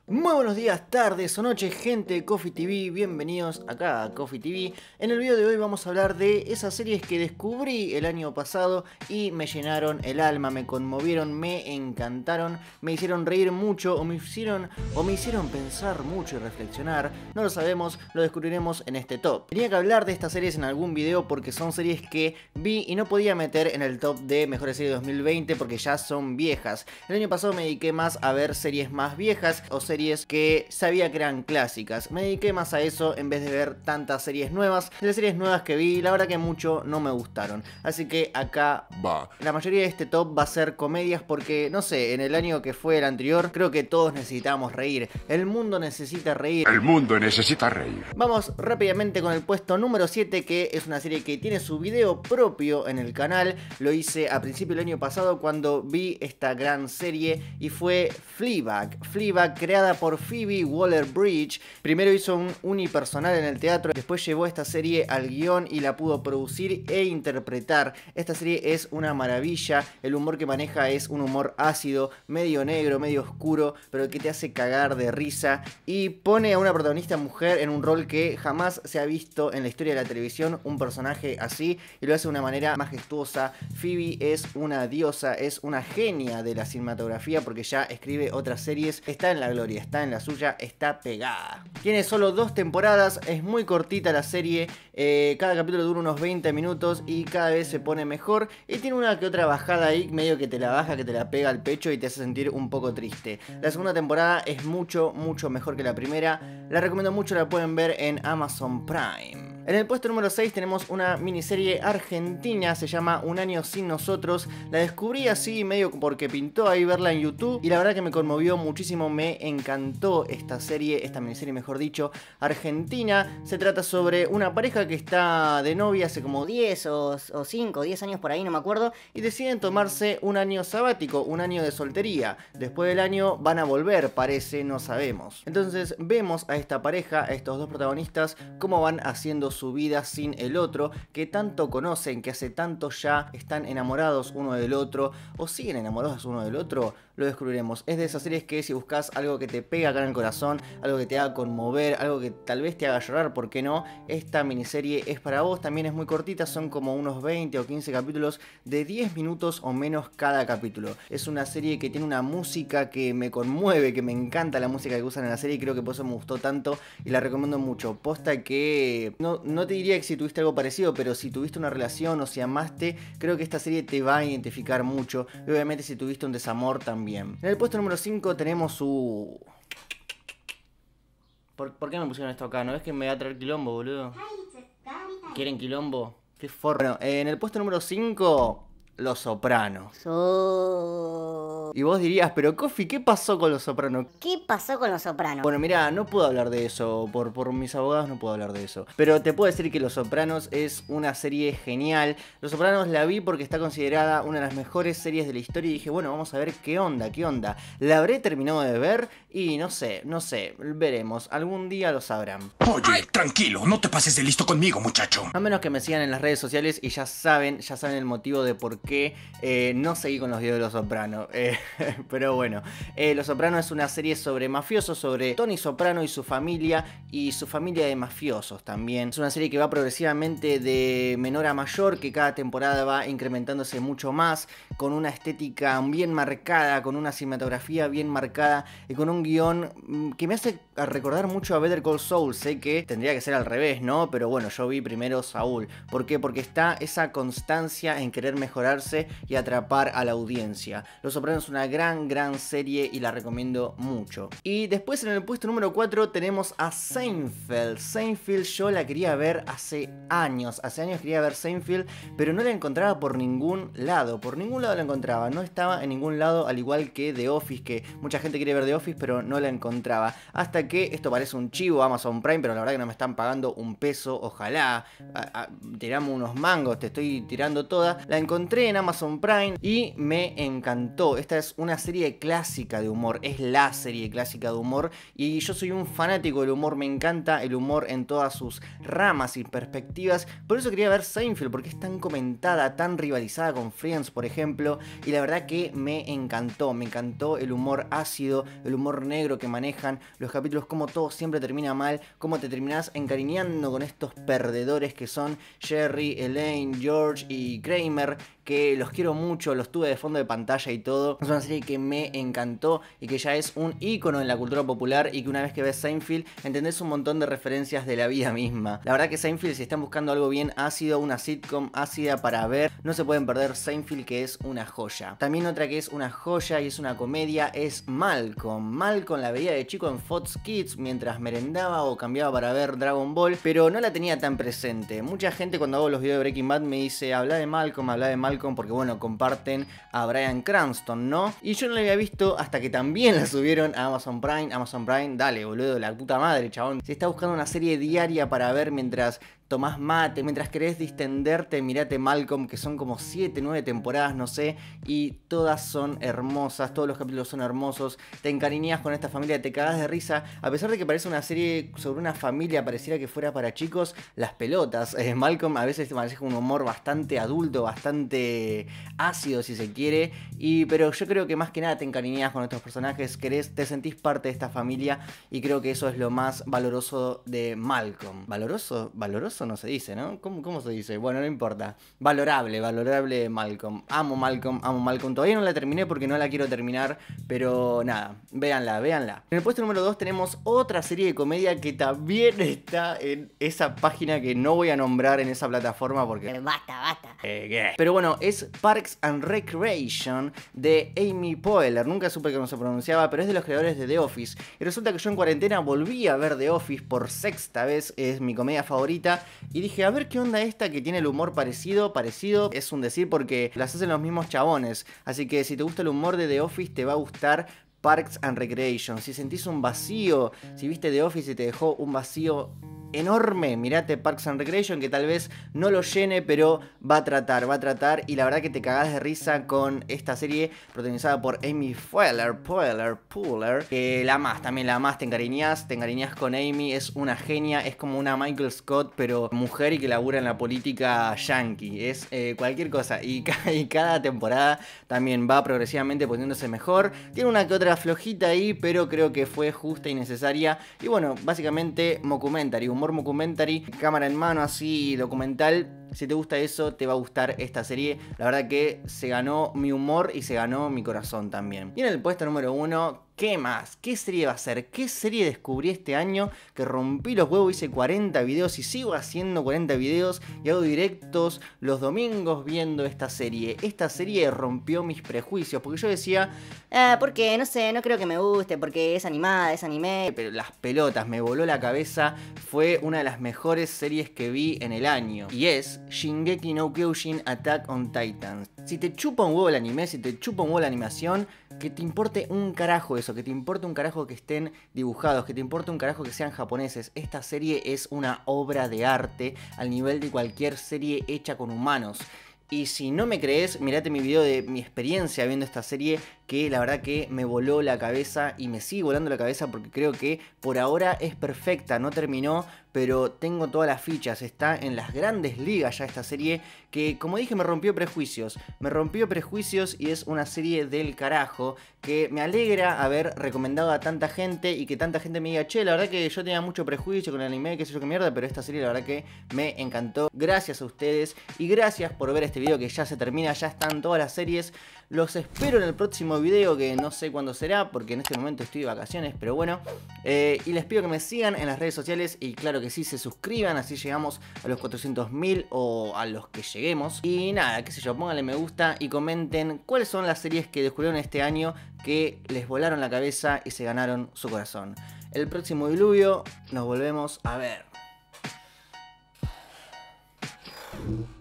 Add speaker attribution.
Speaker 1: Muy buenos días, tardes o noches, gente de Coffee TV, bienvenidos acá a Coffee TV. En el video de hoy vamos a hablar de esas series que descubrí el año pasado y me llenaron el alma, me conmovieron, me encantaron, me hicieron reír mucho o me hicieron pensar mucho y reflexionar. No lo sabemos, lo descubriremos en este top. Tenía que hablar de estas series en algún video porque son series que vi y no podía meter en el top de mejores series de 2020 porque ya son viejas. El año pasado me dediqué más a ver series más viejas o series que sabía que eran clásicas. Me dediqué más a eso en vez de ver tantas series nuevas. Las series nuevas que vi, la verdad que mucho no me gustaron. Así que acá va. La mayoría de este top va a ser comedias porque, no sé, en el año que fue el anterior, creo que todos necesitábamos reír. El mundo necesita reír.
Speaker 2: El mundo necesita reír.
Speaker 1: Vamos rápidamente con el puesto número 7, que es una serie que tiene su video propio en el canal. Lo hice a principio del año pasado cuando vi esta gran serie y fue Fleabag. Fleabag, creada por Phoebe Waller-Bridge. Primero hizo un unipersonal en el teatro, después llevó esta serie al guión y la pudo producir e interpretar. Esta serie es una maravilla, el humor que maneja es un humor ácido, medio negro, medio oscuro, pero que te hace cagar de risa y pone a una protagonista mujer en un rol que jamás se ha visto en la historia de la televisión, un personaje así, y lo hace de una manera majestuosa. Phoebe es una diosa, es una genia de la cinematografía porque ya escribe otras series, está en la gloria, está en la suya, está pegada. Tiene solo 2 temporadas, es muy cortita la serie, cada capítulo dura unos 20 minutos y cada vez se pone mejor y tiene una que otra bajada ahí, medio que te la baja, que te la pega al pecho y te hace sentir un poco triste. La segunda temporada es mucho mejor que la primera, la recomiendo mucho, la pueden ver en Amazon Prime. En el puesto número 6 tenemos una miniserie argentina, se llama Un año sin nosotros. La descubrí así medio porque pintó ahí verla en YouTube y la verdad que me conmovió muchísimo, me encantó esta serie, esta miniserie mejor dicho, argentina. Se trata sobre una pareja que está de novia hace como 10 o 5 o 10 años por ahí, no me acuerdo, y deciden tomarse un año sabático, un año de soltería. Después del año van a volver, parece, no sabemos. Entonces vemos a esta pareja, a estos dos protagonistas, cómo van haciendo su vida sin el otro, que tanto conocen, que hace tanto ya están enamorados uno del otro, o siguen enamorados uno del otro, lo descubriremos. Es de esas series que si buscas algo que te pega acá en el corazón, algo que te haga conmover, algo que tal vez te haga llorar, ¿por qué no? Esta miniserie es para vos, también es muy cortita, son como unos 20 o 15 capítulos de 10 minutos o menos cada capítulo. Es una serie que tiene una música que me conmueve, que me encanta la música que usan en la serie y creo que por eso me gustó tanto y la recomiendo mucho. Posta que no te diría que si tuviste algo parecido, pero si tuviste una relación o si amaste, creo que esta serie te va a identificar mucho y obviamente si tuviste un desamor también. En el puesto número 5 tenemos su... ¿Por qué me pusieron esto acá? ¿No ves que me va a traer quilombo, boludo? ¿Quieren quilombo? Qué forro. Bueno, en el puesto número 5... Los Sopranos. Y vos dirías, pero Coffee, ¿qué pasó con Los Sopranos?
Speaker 3: ¿Qué pasó con Los Sopranos?
Speaker 1: Bueno, mira, no puedo hablar de eso, por mis abogados no puedo hablar de eso. Pero te puedo decir que Los Sopranos es una serie genial. Los Sopranos la vi porque está considerada una de las mejores series de la historia y dije, bueno, vamos a ver qué onda. La habré terminado de ver y no sé, veremos. Algún día lo sabrán.
Speaker 2: Oye, tranquilo, no te pases de listo conmigo, muchacho.
Speaker 1: A menos que me sigan en las redes sociales y ya saben el motivo de por qué no seguí con los videos de Los Sopranos. Pero bueno, Los Sopranos es una serie sobre mafiosos, sobre Tony Soprano y su familia de mafiosos también. Es una serie que va progresivamente de menor a mayor, que cada temporada va incrementándose mucho más, con una estética bien marcada, con una cinematografía bien marcada y con un guión que me hace recordar mucho a Better Call Saul. Sé que tendría que ser al revés, ¿no? Pero bueno, yo vi primero Saúl. ¿Por qué? Porque está esa constancia en querer mejorarse y atrapar a la audiencia. Los Sopranos es una gran serie y la recomiendo mucho. Y después en el puesto número 4 tenemos a Seinfeld. Seinfeld yo la quería ver hace años quería ver Seinfeld, pero no la encontraba por ningún lado la encontraba, no estaba en ningún lado, al igual que The Office, que mucha gente quiere ver The Office, pero no la encontraba. Hasta que esto parece un chivo Amazon Prime, pero la verdad que no me están pagando un peso, ojalá. Tiramos unos mangos, te estoy tirando toda. La encontré en Amazon Prime y me encantó. Esta es una serie clásica de humor, es la serie clásica de humor y yo soy un fanático del humor, me encanta el humor en todas sus ramas y perspectivas. Por eso quería ver Seinfeld, porque es tan comentada, tan rivalizada con Friends, por ejemplo, y la verdad que me encantó el humor ácido, el humor negro que manejan los capítulos, como todo siempre termina mal, como te terminás encariñando con estos perdedores que son Jerry, Elaine, George y Kramer, que los quiero mucho, los tuve de fondo de pantalla y todo. Es una serie que me encantó y que ya es un ícono en la cultura popular, y que una vez que ves Seinfeld entendés un montón de referencias de la vida misma. La verdad que Seinfeld, si están buscando algo bien ácido, una sitcom ácida para ver, no se pueden perder Seinfeld, que es una joya. También otra que es una joya y es una comedia es Malcolm. Malcolm la veía de chico en Fox Kids mientras merendaba o cambiaba para ver Dragon Ball, pero no la tenía tan presente. Mucha gente cuando hago los videos de Breaking Bad me dice, habla de Malcolm, porque bueno, comparten a Bryan Cranston, ¿no? Y yo no la había visto hasta que también la subieron a Amazon Prime. Amazon Prime, dale, boludo, la puta madre, chabón. Si estás buscando una serie diaria para ver mientras tomás mate, mientras querés distenderte, mirate Malcolm, que son como 7, 9 temporadas, no sé, y todas son hermosas, todos los capítulos son hermosos, te encariñas con esta familia, te cagás de risa, a pesar de que parece una serie sobre una familia, pareciera que fuera para chicos, las pelotas. Malcolm a veces te parece con un humor bastante adulto, bastante ácido si se quiere, pero yo creo que más que nada te encariñas con estos personajes, te sentís parte de esta familia, y creo que eso es lo más valoroso de Malcolm. ¿Valoroso? No se dice, ¿no? ¿Cómo se dice? Bueno, no importa. Valorable Malcolm. Amo Malcolm. Todavía no la terminé porque no la quiero terminar, pero nada, véanla. En el puesto número 2 tenemos otra serie de comedia que también está en esa página que no voy a nombrar en esa plataforma porque...
Speaker 3: Basta.
Speaker 1: ¿Qué? Pero bueno, es Parks and Recreation de Amy Poehler. Nunca supe cómo se pronunciaba, pero es de los creadores de The Office. Y resulta que yo en cuarentena volví a ver The Office por sexta vez, es mi comedia favorita. Y dije, a ver qué onda esta que tiene el humor parecido, es un decir porque las hacen los mismos chabones. Así que si te gusta el humor de The Office, te va a gustar Parks and Recreation. Si sentís un vacío, si viste The Office y te dejó un vacío enorme, mirate Parks and Recreation, que tal vez no lo llene, pero va a tratar, y la verdad que te cagás de risa con esta serie protagonizada por Amy Poehler, que la amás, te encariñás con Amy, es una genia, es como una Michael Scott, pero mujer y que labura en la política yankee, es cualquier cosa, y cada temporada también va progresivamente poniéndose mejor, tiene una que otra flojita ahí, pero creo que fue justa y necesaria, y bueno, básicamente humor mockumentary, cámara en mano, así documental. Si te gusta eso, te va a gustar esta serie. La verdad que se ganó mi humor y se ganó mi corazón también. Y en el puesto número 1, ¿qué más? ¿Qué serie va a ser? ¿Qué serie descubrí este año? Que rompí los huevos, hice 40 videos y sigo haciendo 40 videos y hago directos los domingos viendo esta serie. Esta serie rompió mis prejuicios, porque yo decía,
Speaker 3: porque no sé, no creo que me guste, porque es animada, es anime.
Speaker 1: Pero las pelotas, me voló la cabeza, fue una de las mejores series que vi en el año. Y es Shingeki no Kyojin Attack on Titan. Si te chupa un huevo el anime, si te chupa un huevo la animación, que te importe un carajo eso, que te importe un carajo que estén dibujados, que te importe un carajo que sean japoneses. Esta serie es una obra de arte al nivel de cualquier serie hecha con humanos. Y si no me crees, mirate mi video de mi experiencia viendo esta serie, que la verdad que me voló la cabeza y me sigue volando la cabeza porque creo que por ahora es perfecta, no terminó, pero tengo todas las fichas, está en las grandes ligas ya esta serie, que como dije me rompió prejuicios y es una serie del carajo, que me alegra haber recomendado a tanta gente y que tanta gente me diga, che, la verdad que yo tenía mucho prejuicio con el anime, qué sé yo qué mierda, pero esta serie la verdad que me encantó. Gracias a ustedes y gracias por ver este video que ya se termina, ya están todas las series. Los espero en el próximo video, que no sé cuándo será, porque en este momento estoy de vacaciones, pero bueno. Y les pido que me sigan en las redes sociales y claro que sí, se suscriban, así llegamos a los 400.000 o a los que lleguemos. Y nada, qué sé yo, pónganle me gusta y comenten cuáles son las series que descubrieron este año que les volaron la cabeza y se ganaron su corazón. El próximo diluvio nos volvemos a ver.